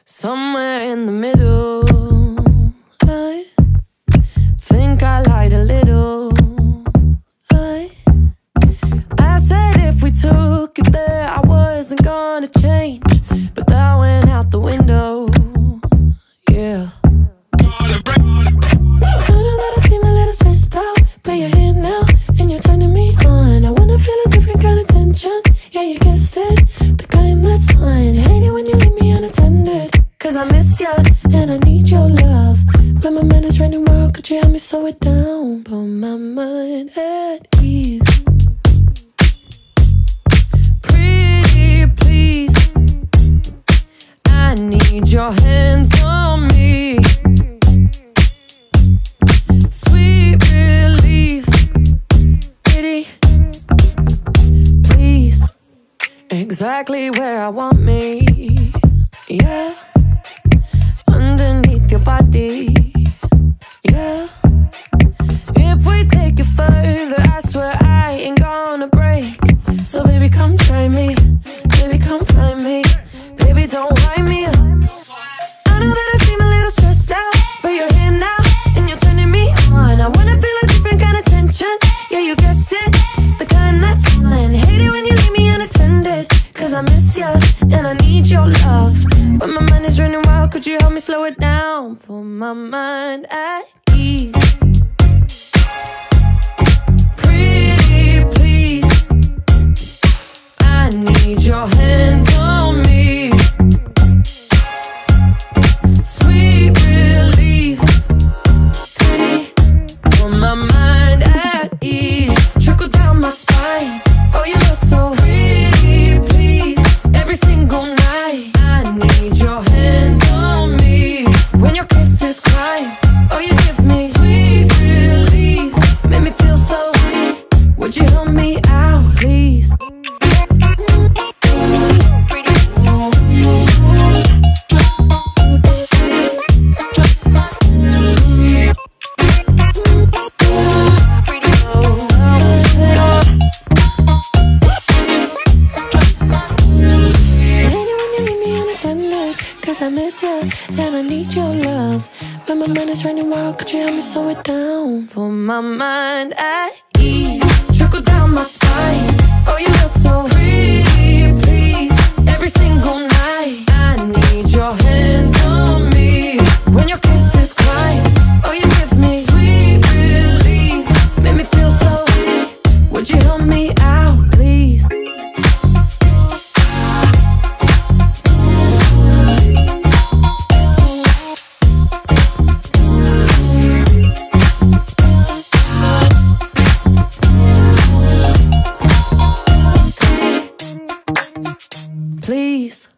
Somewhere in the middle, I think I lied a little. I said if we took it there, I wasn't gonna change, but that went out the window. Yeah. I know that I seem a little stressed out, but you're here now and you're turning me on. I wanna feel a different kind of tension. Yeah, you guessed it, the kind that's fun. Hate it when you leave me unattended, 'cause I miss you and I need your love. When my mind is running wild, could you help me slow it down? Put my mind at ease. Pretty please, I need your hands on me. Sweet relief, pretty please, exactly where I want me. Yeah, underneath your body. Yeah, if we take it further, I swear I ain't gonna break. So baby, come try me, baby, come find me, baby, don't wind me up. I know that I seem a little stressed out, but you're here now and you're turning me on. I wanna feel a different kind of tension. Yeah, you guessed it, the kind that's fun. Hate it when you leave me unattended, 'cause I miss you and I need your love. When my mind is running wild, could you help me slow it down? Put my mind at ease. Pretty please, I need your hands on me. Sweet relief, pretty, put my mind at ease. Trickle down my spine, oh you look so pretty please. Every single night, I need your hands on me. When your kisses climb, oh you give me sweet relief. Make me feel so weak, would you help me out please? I miss you and I need your love. When my mind is running wild, could you help me slow it down? Put my mind at ease. Trickle down my spine, oh you look so pretty please. Every single night, I need your hands on me. When your kisses climb, oh you give me sweet relief. Make me feel so weak, would you help me out please? Please.